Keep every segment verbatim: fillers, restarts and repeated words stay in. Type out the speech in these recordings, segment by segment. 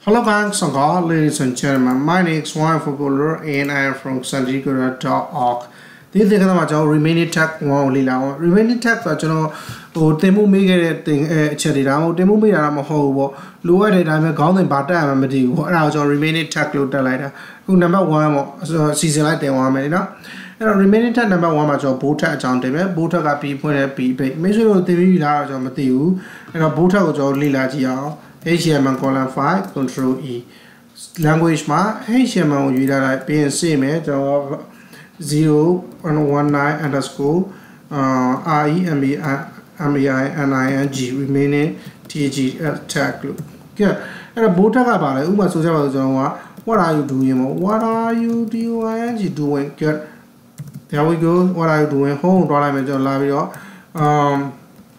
Hello guys, ladies and gentlemen. My name is One Footballer and I am from Sandigura dot org. This is the remaining tag one lila. Remaining tag for general or demo make a thing a cherry down, demo me a whole lower than I'm a golden butter and a medium. I was on remaining tag load the later. Who number one season like the one minute. And remaining tag number one much of Bota John David, Bota got people at P. Make sure the V large on Matthew and a Bota was all lila G. H M and column five, control E. Language ma H M and you that P and C me zero and one nine underscore uh R E M B I M B I N I N G remaining T G tag loop. Yeah, and a bota about it. Uma social what are you doing? What are you doing? doing? Good. There we go. What are you doing? Home dollar major labio. Um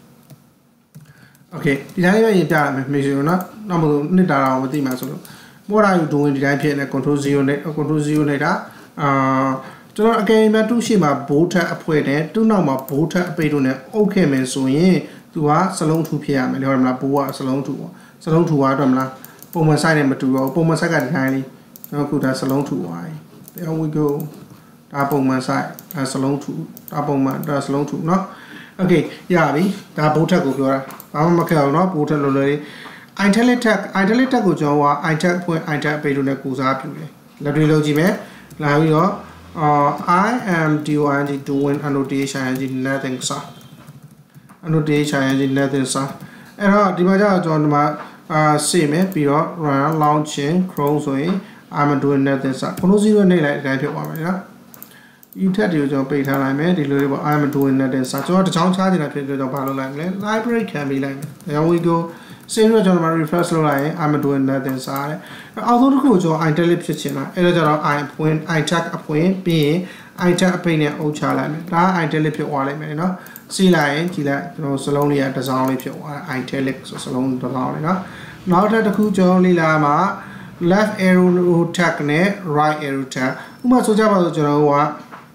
Okay, the idea is measure not number nita with the muscle. What are you doing? Did I pay a control zero net or control zero later? Uh, so again, my two shima bota a poet, two number bota a payton. Okay, men so ye to a salon to P M and her la boa salon to salon to Adamla. Poma side material, Poma second highly. Now put a salon to Y. There we go. Apple my side, a salon to Apple my that's salon to no. Okay, yeah, we that bota go. I'm a cow, not water lolly. I tell it, I tell it, go Joa, I tell point, I tell pay to the Kuza. The trilogy, Lavio, I am doing doing annotation and nothing, sir. Annotation and nothing, sir. And uh, the Maja John Ma, same, Piro, run, launching, crows away. I'm doing nothing, sir. Conosio, like that. You tell you your pay time, I'm doing that in such a town charging a period of library can be like there we go. Same with my refresh line, I'm doing that inside. Although the coach or I tell it, I point, I check a point, B, I check a penny old child. That I tell it, you know. See line, see that, you know, Saloni at the sound if you want, I tell it, so Salon the lawn, Now that the coach only lama, left arrow tack net, right arrow tack. Who must about the general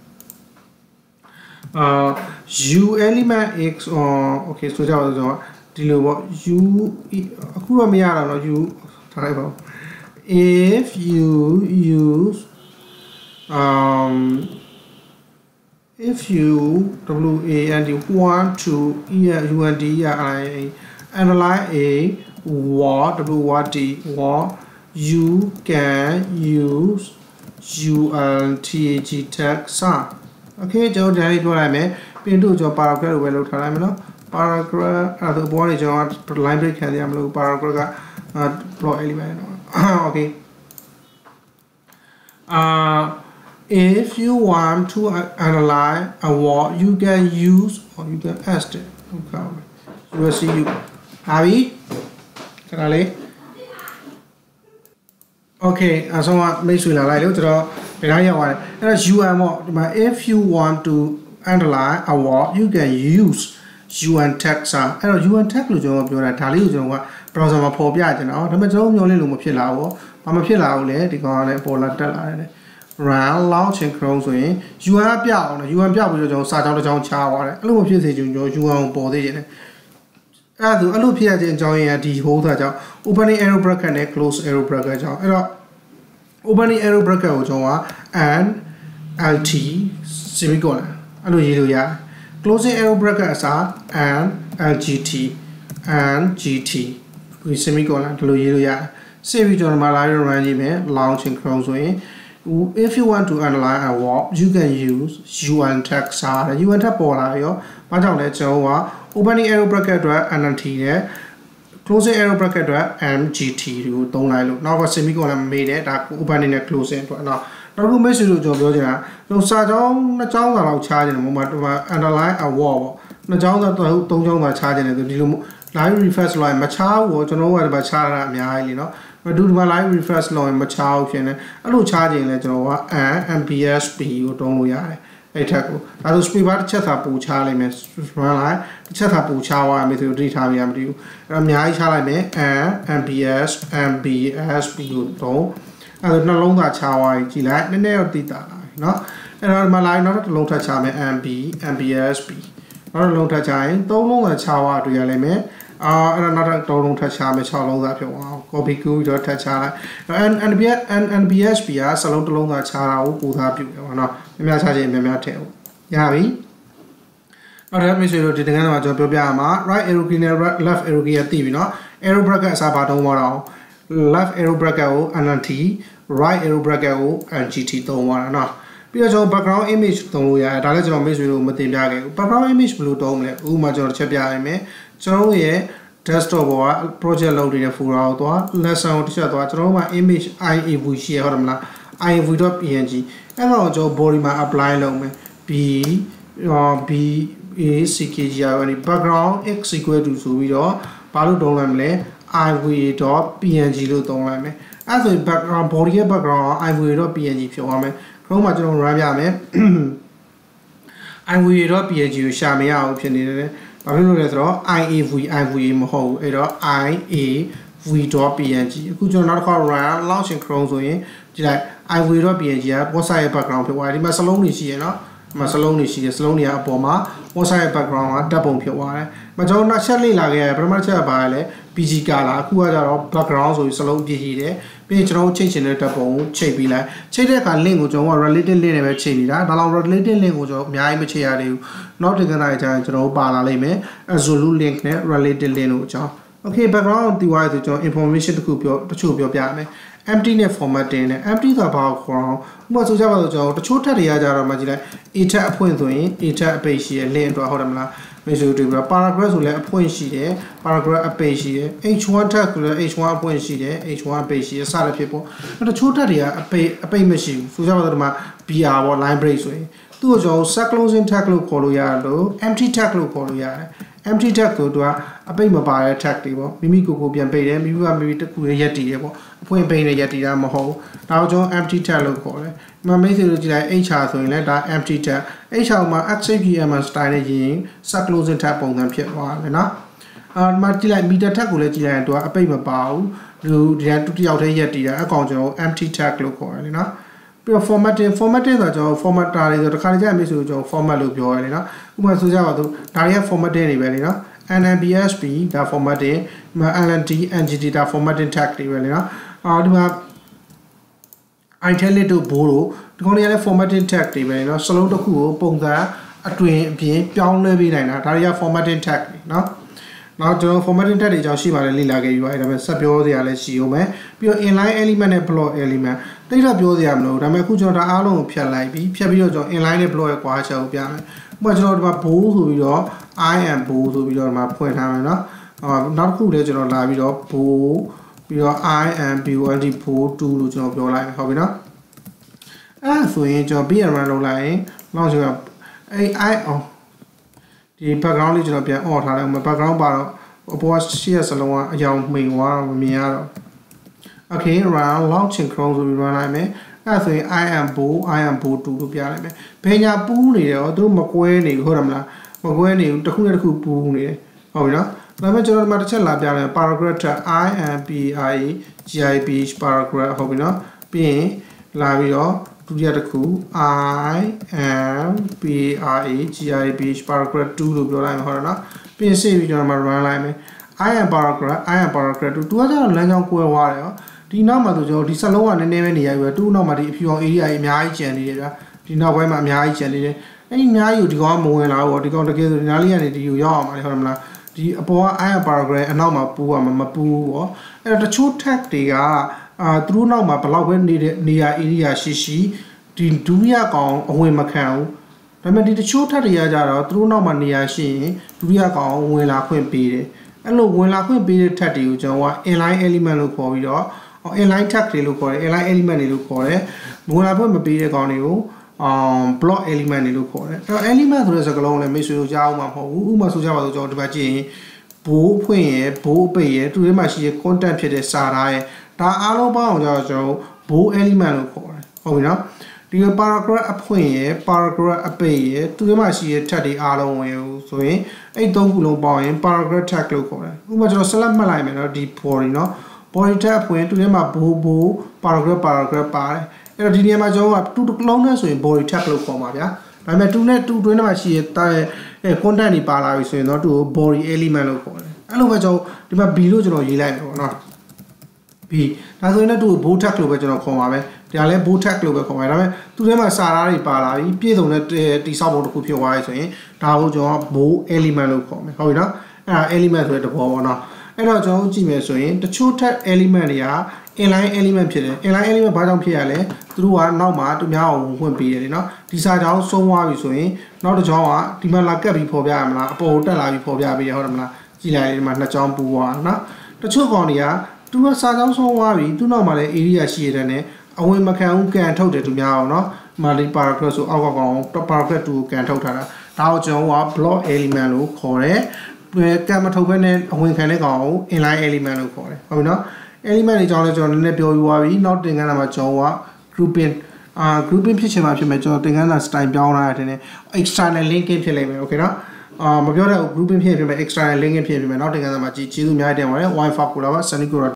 Uh, U element X or okay, so that was the U. U if you use um if you W A and you want to E U N D I analyze a what W what D what you can use U N T G tag some. Okay, so there go I may pin to your paragraph well time paragraph at the body job library can the paragraph uh pro element. Okay. Uh if you want to analyze a word you can use or you can ask it. Okay. You will see you. Happy? Okay, and so on make sure like it. If you want to analyze a word, you can use U N text. U N text is a tally browser of Pobia. The majority only Lumopilla, Mamapilla, the garden for Latella. Round, launch and cross way. You are Piao, you and Piao, Sat on the John Chow, a little piece you own body. As a little piece enjoying a D holder, opening arrow bracket and close arrow bracket. Opening arrow bracket and L T semicolon. Closing arrow brackets are and L G T and G T with semicolon. Save it on my library launch and close way. If you want to analyze a word, you can use U N text. U N text polar. Opening arrow bracket and L T. Closing arrow bracket M G T you don't like now a semicolon made it opening a closing now. Now make sure you no Sajong the Jong charging a moment analyze a wall. The Jong don't don't charging the library first line Machao or to know what about Chara me you know. But do my library first line Machao and a little charging let you know and P S P you don't know. I will speak about Chatapu Charlie Miss Chatapu Chawa with you three times you. Ramyai Charlie M P S M B S P U don't. I don't know longer Chawa Gila and nail dita. No, and my line not a long touch M B M B S P. Not a long touch, don't know a Chawa to Yaleme. Ah, and another don't touch Chame Chalo that you want. copy ကိုပြီးတော့ထပ်ချလိုက် and and bhp ကစလုံးတစ်လုံးသာချတာကိုကိုစားပြုတယ်ပေါ့နော်များများချခြင်းများများထည့်ရပြီနောက်တစ်မိတ်ဆွေတို့ဒီတကယ်တော့ကျွန်တော်ပြောပြရမှာ right arrow key နဲ့ left arrow key ကတည်ပြီနော် arrow bracket အစားဘာတုံးသွားတော့ left arrow bracket ကို nt right arrow bracket ကို ngt သုံးသွားတာနော်ပြီးတော့ကျွန်တော် background image သုံးလို့ရတယ်ဒါလည်းကျွန်တော်မိတ်ဆွေတို့မတင်ပြခဲ့ဘူး background image ဘယ်လိုသုံးမလဲဥပမာကျွန်တော်တစ်ချက်ပြရမယ်ကျွန်တော်ရဲ့ desktop ပေါ်က project လုပ်နေတဲ့ folder ကိုသွား lesson ကိုတစ်ချက်သွားကျွန်တော်တို့မှာ image iiv ရှိရဟုတ်တယ်မလား iiv.png အဲ့တော့ကျွန်တော် body မှာ apply လုပ်မယ် b b a ckg ရယ် background x equal to ဆိုပြီးတော့ဘာလို့သုံးလိုက်မလဲ iva.png လို့သုံးလိုက်မယ်အဲ့ဆိုရင် background body ရဲ့ background က iva.png ဖြစ်သွားမယ်Chrome မှာကျွန်တော် run ပြမယ် iva.png ကိုရှာမရအောင်ဖြစ်နေတယ်ဘာဖြစ်လို့လဲဆိုတော့ iiv iva မဟုတ်ဘူးအဲ့တော့ iiv.png အခုကျွန်တော်နောက်တစ်ခါ run launch in Chrome ဆိုရင်ကြည့်လိုက် iva.png က website ရဲ့ background ဖြစ်သွားတယ်ဒီမှာစလုံးတွေရှိရနော်ဒီမှာစလုံးတွေရှိတယ်စလုံးတွေကအပေါ်မှာ website ရဲ့ background ကတပ်ပုံဖြစ်သွားတယ်မကျွန်တော်နောက်ချက်လေ့လာခဲ့ရပထမတစ်ချက်ကဘာလဲ pg color အခုကကြတော့ background ဆိုပြီးစလုံးပြည့်ရှိတယ်ပြီးရင်ကျွန်တော်ချိန်ချင်တဲ့တပ်ပုံကိုချိန်ပြီးလိုက်ချိန်တဲ့အခါ link ကိုကျွန်တော်က related link နဲ့ပဲချိန်နေတာဒါလောက် related link ကိုကျွန်တော်အများကြီးမချိန်ရသေးဘူးနောက်တစ်ခါတိုင်းကျရင်ကျွန်တော်ပါလာလိမ့်မယ် absolute link နဲ့ related link ကိုကျွန်တော် okay background ကိုတီးသွားရဆိုကျွန်တော် information တစ်ခုပြောတချို့ပြောပြရမယ် empty နဲ့ formatting နဲ့ empty ဆိုတာဘာကိုခေါ်အောင်ဥပမာဆိုကြပါစို့ကျွန်တော်တချို့ထပ်တွေရကြတော့မှကြည့်လိုက် a tab အဖွင့်ဆိုရင် a tab အပိတ်ရှိရ link အတွက်ဟုတ်တယ်မလားမိတ်ဆွေတို့ပြော paragraph ဆိုလည်းအဖွင့်ရှိတယ် paragraph အပိတ်ရှိတယ် h one tab ဆိုလည်း h one အဖွင့်ရှိတယ် h one အပိတ်ရှိတယ်စသဖြင့်ပေါ့တချို့ထပ်တွေကအပိတ်အပိတ်မရှိဘူးဆိုကြပါစို့ဒီမှာ br ပေါ့ line break ဆိုရင်သူ့ကိုကျွန်တော် set closing tag လို့ခေါ်လို့ရတယ်လို့ empty tag လို့ခေါ်လို့ရတယ်empty tag ကိုသူကအပိတ်မပါတဲ့ tag တွေပေါ့မိမိကိုယ်ကိုပြန်ပိတ်တယ်မိမိကမိမိတခုရဲ့ရက်တည်တယ်ပေါ့အဖွင့်ပိတ်နဲ့ရက်တည်တာမဟုတ်ဘူးဒါကိုကျွန်တော် empty tag လို့ခေါ်တယ်ဒီမှာမိတ်ဆွေတို့ကြည့်လိုက် hr ဆိုရင်လည်းဒါ empty tag hr မှာ xcpm style နဲ့ရင် set closing tag ပုံစံဖြစ်သွားတယ်နော်အာဒီမှာကြည့်လိုက် meter tag ကိုလည်းကြည့်လိုက်ရင်သူကအပိတ်မပါဘူးဒီဒီကတူတယောက်တည်းရက်တည်တာအကောင်ကျွန်တော် empty tag လို့ခေါ်တယ်နော်ပြီးတော့ formatting formatting ဆိုတော့ကျွန်တော် formatter တွေဆိုတခါတည်းကျရင်မိတ်ဆွေတို့ကျွန်တော် format လို့ပြောရတယ်နော်ဥပမာဆိုကြပါစို့ဒါတွေက formatting တွေပဲလေနော် nmbsp ဒါ formatting ဒီမှာ lnt ngt ဒါ formatting tag တွေပဲလေနော်အော်ဒီမှာ italic တို့ bold တို့ဒီကောင်တွေကလည်း formatting tag တွေပဲเนาะစလုံးတစ်ခုကိုပုံစံအတွင်အပြင်ပြောင်းလဲပေးနိုင်တာဒါတွေက formatting tag တွေเนาะနောက်ကျွန်တော် formatting tag တွေအကြောင်းရှိပါတယ်လေ့လာခဲ့ပြီးပါအဲ့ဒါပဲဆက်ပြောစရာလည်းရှိအောင်မယ်ပြီးတော့ inline element နဲ့ block element တိတ်တော့ပြောစရာမလိုဒါပေမဲ့အခုကျွန်တော်ဒါအားလုံးကိုဖြတ်လိုက်ပြီးဖြတ်ပြီးတော့ကျွန်တော် inline နဲ့ block ရဲ့ကွာချက်ကိုပြမယ်ဥပမာကျွန်တော်ဒီမှာ bold ဆိုပြီးတော့ I am bold ဆိုပြီးတော့ဒီမှာဖွင့်ထားမယ်เนาะအော်နောက်တစ်ခုလည်းကျွန်တော်လာပြီးတော့ bold ပြီးတော့ I am bold bold twoလို့ကျွန်တော်ပြောလိုက်ဟုတ်ပြီเนาะအဲ့ဆိုရင်ကျွန်တော် B run လုပ်လိုက်ရင်နောက်ကျွန်တော်အဲ့ I အော်ဒီ background လေးကျွန်တော်ပြန် on ထားလိုက်အောင် background ပါတော့အပေါ်ကရှေ့စလုံးကအယောင်မှိန်သွားတော့မမြင်ရတော့ okay run launching Chrome ဆိုပြီး run လိုက်မယ်အဲ့ဆိုရင် I am bold I am bold two လို့ပြလိုက်မယ်ဘယ်ညာပူးနေတယ်သူတို့မကွဲနေဘူးဟုတ်တယ်မလားမကွဲနေဘူးတစ်ခုနဲ့တစ်ခုပူးနေတယ်ဟုတ်ပြီနော်ဒါပေမဲ့ကျွန်တော်ဒီမှာတစ်ချက်လာပြလိုက် paragraph tag I am p i g i p paragraph ဟုတ်ပြီနော်ပြီးရင်လာပြီးတော့ဒုတိယတစ်ခု I am p i g i p paragraph two လို့ပြောလိုက်မှာဟုတ်တယ်နော်ပြီးရင်ဆက်ပြီးကျွန်တော်မှာ run လိုက်မယ် I am paragraph I am paragraph two သူကကျတော့လမ်းကြောင်းကွဲသွားတယ်ရောဒီနောက်မှာဆိုကျွန်တော်ဒီစလုံးကနည်းနည်းပဲနေရပြီတူနောက်မှာဒီအဖြူအောင် area ကြီးအများကြီးကျန်နေတယ်ဗျာဒီနောက်ပိုင်းမှာအများကြီးကျန်နေတယ်အဲ့ဒီအများကြီးကိုဒီကောင်ကမဝင်လာဘူးဒီကောင်တကယ်ဆိုဒီနားလေးကနေဒီကိုရောက်အောင်ပါလေဟုတ်တယ်မလားဒီအပေါ်က I am paragraph အနောက်မှာပူးရမှာမပူးဘူးပေါ့အဲ့တော့တချို့ tag တွေကအာသူတို့နောက်မှာဘယ်လောက်ပဲနေတဲ့နေရာ area ရှိရှိဒီဒုတိယကောင်အဝင်မခံဘူးဒါပေမဲ့ဒီတချို့ထပ်တွေကကြတော့သူတို့နောက်မှာနေရာရှိရင်ဒုတိယကောင်ဝင်လာခွင့်ပေးတယ်အဲ့လိုဝင်လာခွင့်ပေးတဲ့ထပ်တွေကိုကျွန်တော်က inline element လို့ခေါ်ပြီးတော့ inline tag တွေလို့ခေါ်တယ် inline element တွေလို့ခေါ်တယ်ဝင်လာခွင့်မပေးတဲ့ကောင်တွေကိုum block element တွေလို့ခေါ်တယ်အဲ့တော့ element ဆိုတဲ့စကားလုံးလည်းမိတ်ဆွေတို့ကြားအောင်မှာမဟုတ်ဘူးဥပမာဆိုကြပါစို့ကျွန်တော်ဒီမှာကြည့်ရင်ဘိုးဖွင့်ရယ်ဘိုးပိတ်ရယ်သူတွေမှာရှိရ content ဖြစ်တဲ့စာသားရယ်ဒါအားလုံးပေါင်းအောင်ကျွန်တော်ဘိုး element လို့ခေါ်တယ်ဟုတ်ပြီနော်ဒီ paragraph အဖွင့်ရယ် paragraph အပိတ်ရယ်သူတွေမှာရှိရ tag တွေအားလုံးဝင်ဆိုရင်အဲ့သုံးခုလုံးပေါင်းရင် paragraph tag လို့ခေါ်တယ်ဥပမာကျွန်တော် select မှတ်လိုက်မယ်နော်ဒီ body နော် body tag ဖွင့်သူတွေမှာဘိုးဘိုး paragraph paragraph ပါတယ်အဲ့တော့ဒီနေရာမှာကျွန်တော်ကတူတစ်လုံးနဲ့ဆိုရင် body tag လို့ခေါ်ပါဗျာဒါပေမဲ့twoနဲ့twoတွင်းထဲမှာရှိရတဲ့ content တွေပါလာပြီဆိုရင်တော့သူ့ကို body element လို့ခေါ်တယ်အဲ့လိုပဲကျွန်တော်ဒီမှာ b လို့ကျွန်တော်ရေးလိုက်မယ်ပေါ့နော် B ဒါဆိုရင်လည်းသူ့ကို bow tag လို့ပဲကျွန်တော်ခေါ်ပါမယ်ဒါလည်း bow tag လို့ပဲခေါ်ပါမယ်ဒါပေမဲ့သူ့ထဲမှာစာသားတွေပါလာပြီပြည့်စုံတဲ့တိဆောက်ပုံတစ်ခုဖြစ်သွားပြီဆိုရင်ဒါကိုကျွန်တော် bow element လို့ခေါ်မယ်ဟုတ်ပြီနော်အဲ့ဒါ element ဆိုတဲ့သဘောပေါ့နော်အဲ့တော့ကျွန်တော်ကြည့်မယ်ဆိုရင်တချို့ tag element တွေက inline element ဖြစ်တယ် inline element ဘာကြောင့်ဖြစ်ရလဲသူတို့ကနောက်မှာသူများအောင်ဝင်ပေးတယ်နော်ဒီစာကြောင်းဆုံးသွားပြီဆိုရင်နောက်တစ်ကြောင်းကဒီမှာလာကပ်ပြီးဖော်ပြရမလားအပေါ်တက်လာပြီးဖော်ပြပေးရဟုတ်တယ်မလားကြည့်လိုက်ဒီမှာနှစ်ကြောင်းပူသွားနော်တချို့ကောင်တွေကသူကစာကြောင်းဆုံးသွားပြီသူ့နောက်မှာလည်း area ရှိရတဲ့နဲ့အဝင်မခံဘူးကန်ထုတ်တယ်သူများအောင်နော်ဒီမှာဒီ paragraph ဆိုအောက်ကကောင် paragraph two ကိုကန်ထုတ်ထားတာဒါကိုကျွန်တော်က block element လို့ခေါ်တယ်ကံမထုတ်ဘဲနဲ့အဝင်ခံတဲ့ကောင်ကို inline element လို့ခေါ်တယ်ဟုတ်ပြီနော် element တွေကြောင့်လည်းကျွန်တော်နည်းနည်းပြောပြသွားပြီနောက်သင်ခန်းစာမှာကျွန်တော်က grouping အာ grouping ဖြစ်ချင်မှာဖြစ်မယ်ကျွန်တော်သင်ခန်းစာ style ပြောင်းလာတဲ့ external linking ဖြစ်လိမ့်မယ် okay နော်အာမပြောတဲ့ grouping ဖြစ်ဖြစ်မယ် external linking ဖြစ်ဖြစ်မယ်နောက်သင်ခန်းစာမှာကြည့်ကျေးဇူးများတင်ပါတယ် wifi ကိုလာပါ Sunny Gora